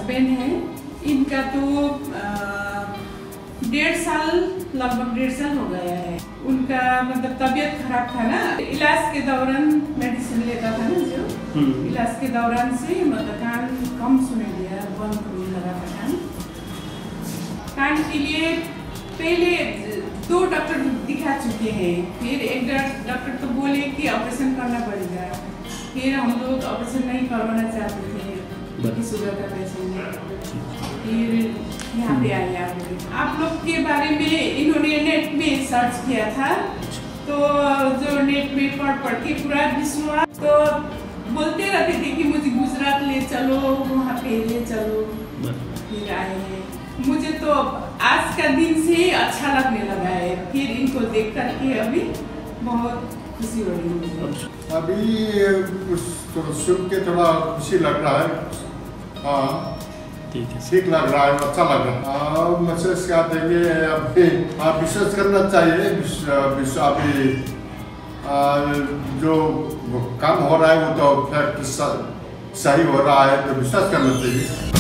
Husband है, इनका तो 1.5 साल, लगभग 1.5 साल हो गया है। उनका मतलब तबीयत खराब था ना, इलाज के दौरान मेडिसिन लेता था ना, जो इलाज के दौरान से मतलब कान कम सुने दिया, बंद होने लगा था कान के लिए। पहले 2 डॉक्टर दिखा चुके हैं, फिर एक डॉक्टर तो बोले कि ऑपरेशन करना पड़ेगा। फिर हम लोग ऑपरेशन नहीं करवाना चाहते थे शुगर का पेशेंट है। फिर यहाँ पे आए आप लोग के बारे में। इन्होंने नेट में सर्च किया था, तो जो नेट में पढ़ के पूरा विश्वास, तो बोलते रहते थे कि मुझे गुजरात ले चलो, वहाँ पे ले चलो। फिर आए हैं। मुझे तो आज का दिन से अच्छा लगने लगा है, फिर इनको देख करके अभी बहुत खुशी हो रही है। अभी सुन के थोड़ा खुशी लग रहा है। हाँ ठीक लग रहा है, अच्छा लग रहा है। मैसेज क्या देंगे अभी, विश्वास करना चाहिए। अभी जो काम हो रहा है वो तो फैक्ट सही हो रहा है, तो विश्वास करना चाहिए।